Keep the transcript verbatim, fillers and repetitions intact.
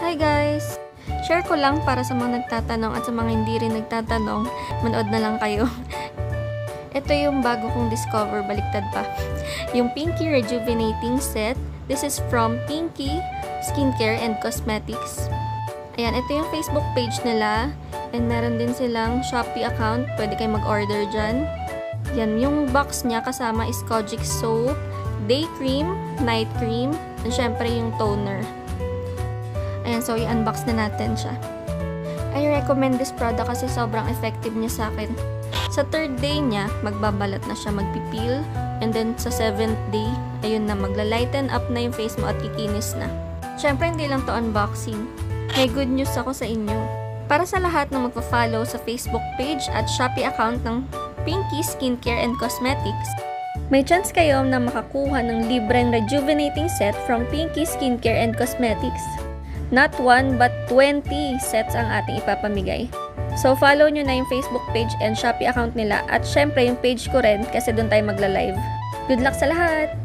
Hi guys! Share ko lang para sa mga nagtatanong at sa mga hindi rin nagtatanong, manood na lang kayo. Ito yung bago kong discover, baliktad pa. Yung Pinkee Rejuvenating Set. This is from Pinkee Skincare and Cosmetics. Ayan, ito yung Facebook page nila. And meron din silang Shopee account. Pwede kayo mag-order dyan. Yan, yung box niya kasama is Kojic soap, day cream, night cream, and syempre yung toner. Ayan, so i-unbox na natin siya. I recommend this product kasi sobrang effective niya sa akin. Sa third day niya, magbabalat na siya, magpipil. And then sa seventh day, ayun na, magla-lighten up na yung face mo at kikinis na. Syempre, hindi lang to unboxing. May good news ako sa inyo. Para sa lahat na magpa-follow sa Facebook page at Shopee account ng Pinkee Skincare and Cosmetics, may chance kayo na makakuha ng libreng rejuvenating set from Pinkee Skincare and Cosmetics. Not one, but twenty sets ang ating ipapamigay. So, follow nyo na yung Facebook page and Shopee account nila at syempre yung page ko rin kasi doon tayo magla-live. Good luck sa lahat!